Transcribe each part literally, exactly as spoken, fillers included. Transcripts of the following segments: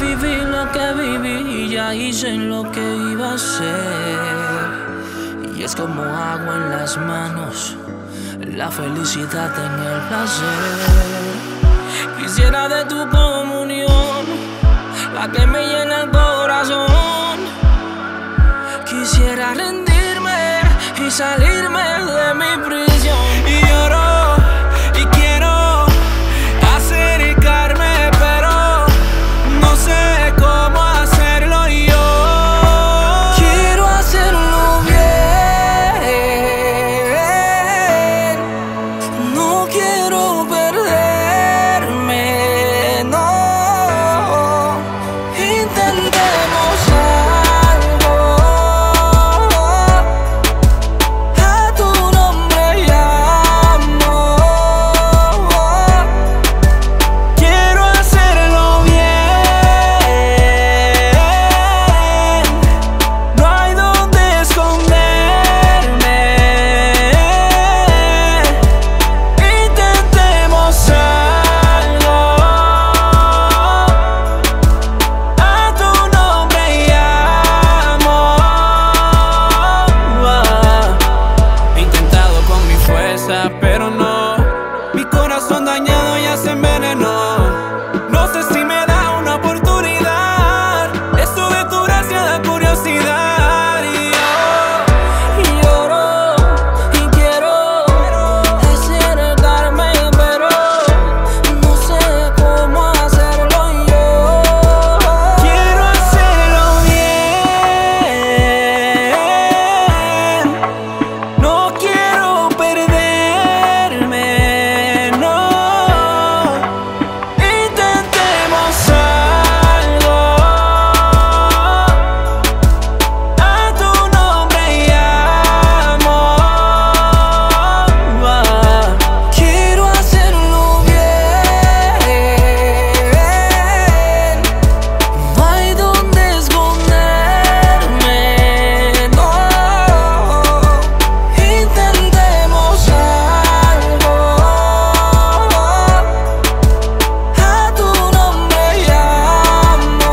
viví lo que viví y ya hice lo que iba a hacer. Y es como agua en las manos, la felicidad en el placer. Quisiera de tu comunión, la que me llena el corazón. Quisiera rendirme y salirme de mi prisión. Y lloro y quiero acercarme, pero no sé cómo hacerlo yo. Quiero hacerlo bien, no quiero perderme, no. Intentemos algo, a tu nombre llamo. Quiero hacerlo bien, no hay donde esconderme. Intentemos algo, a tu nombre llamo. He intentado con mi fuerza, pero no. Mi corazón dañado ya se envenenó. No sé si me da una oportunidad. Esto de tu gracia da curiosidad. Y yo lloro y quiero acercarme, pero no sé cómo hacerlo yo. Quiero hacerlo bien, no quiero perderme, no. Intentemos algo, a tu nombre llamo. Quiero hacerlo bien, no hay donde esconderme, no. Intentemos algo, a tu nombre llamo.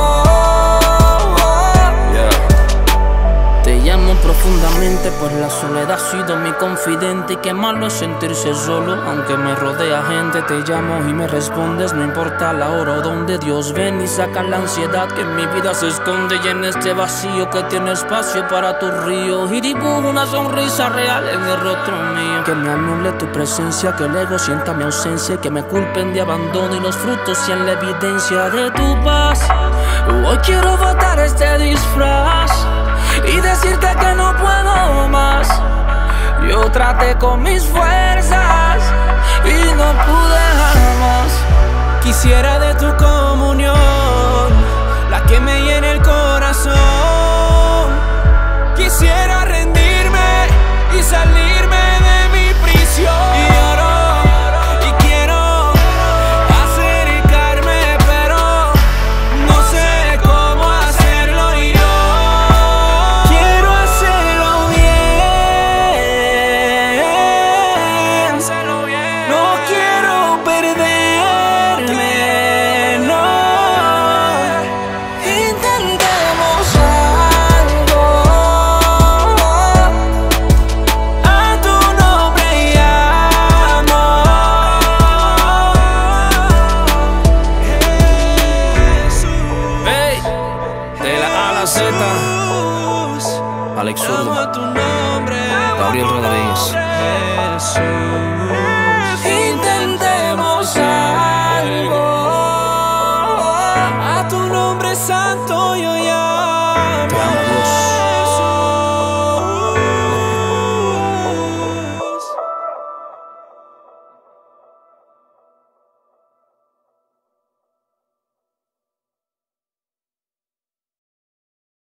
Te llamo profundamente, pues la soledad ha sido mi confidente. Y qué malo es sentirse solo, aunque me rodea gente. Te llamo y me respondes, no importa la hora o donde. Dios ven y saca la ansiedad que en mi vida se esconde. Y en este vacío que tiene espacio para tu río. Y dibujo una sonrisa real en el rostro mío. Que me anule tu presencia, que el ego sienta mi ausencia. Y que me culpen de abandono y los frutos sean la evidencia de tu paz. Hoy quiero botar este disfraz y decirte que no puedo más. Yo traté con mis fuerzas y no pude jamás. Quisiera de tu comunión, la que me llene el corazón. Quisiera rendirme y salirme de mi prisión. Y lloro y quiero acercarme, pero no sé cómo hacerlo yo. Quiero hacerlo bien, no quiero perderme, no. Intentemos algo, a tu nombre llamo. Hey, de la A a la Z, Alex Zurdo, Gabriel Rodríguez.